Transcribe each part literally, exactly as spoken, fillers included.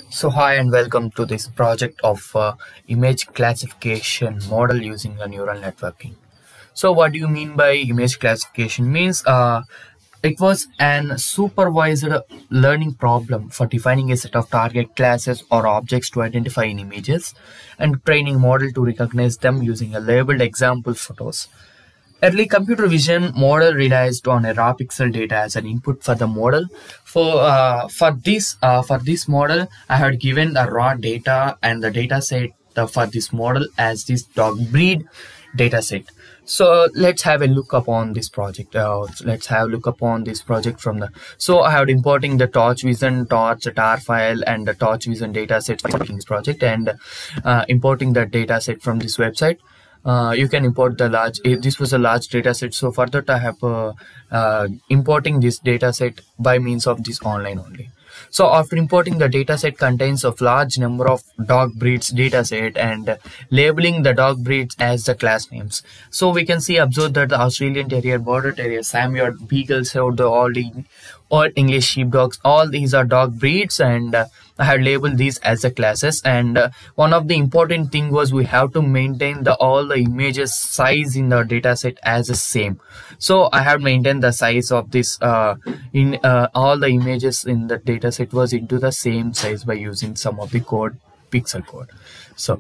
So hi and welcome to this project of uh, image classification model using a neural networking. So what do you mean by image classification? Means uh, it was an supervised learning problem for defining a set of target classes or objects to identify in images and training model to recognize them using a labeled example photos. Early computer vision model relies on a raw pixel data as an input for the model. For uh, for this uh, for this model, I had given the raw data and the data set uh, for this model as this dog breed data set. So let's have a look upon this project. Uh, let's have a look upon this project from the. So I have importing the Torch Vision, Torch tar file, and the Torch Vision data set for this project, and uh, importing the data set from this website. Uh, you can import the large, this was a large data set, so for that I have uh, uh, importing this data set by means of this online only. So after importing the data set contains a large number of dog breeds data set and labeling the dog breeds as the class names. So we can see, observe that the Australian Terrier, Border Terrier, Samoyed, Beagles, the all the all English Sheepdogs, all these are dog breeds, and uh, I had labeled these as the classes. And uh, one of the important thing was we have to maintain the all the images size in the data set as the same. So I have maintained the size of this uh, in uh, all the images in the data set was into the same size by using some of the code pixel code. So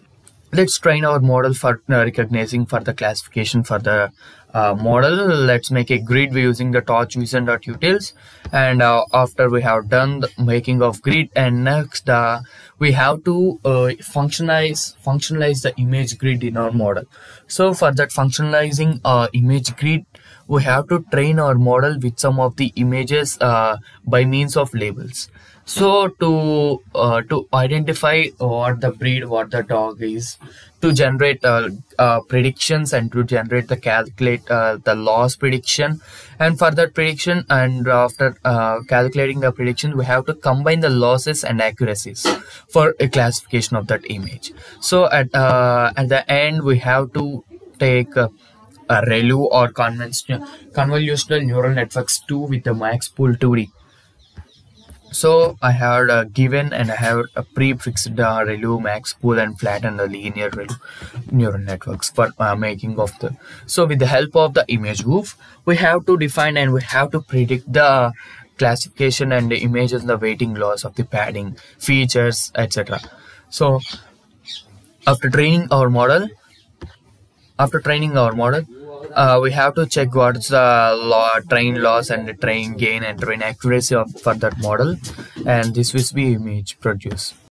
let's train our model for uh, recognizing for the classification for the uh, model. Let's make a grid using the torch vision.utils, and uh, after we have done the making of grid, and next uh, we have to uh, functionalize functionalize the image grid in our model. So for that functionalizing uh, image grid, we have to train our model with some of the images uh, by means of labels. So to uh, to identify what the breed, what the dog is, to generate uh, uh, predictions, and to generate the calculate uh, the loss prediction, and for that prediction, and after uh, calculating the prediction, we have to combine the losses and accuracies for a classification of that image. So at uh, at the end, we have to take uh, a ReLU or conventional convolutional neural networks two with the MaxPool two D. So I have uh, given and I have a prefixed uh, ReLU, MaxPool, and flatten the linear ReLU neural networks for uh, making of the. So with the help of the ImageWoof, we have to define and we have to predict the classification and the images, the weighting loss of the padding features, et cetera. So after training our model, after training our model, Uh, we have to check what's the law, train loss and the train gain and train accuracy of for that model, and this will be image produced.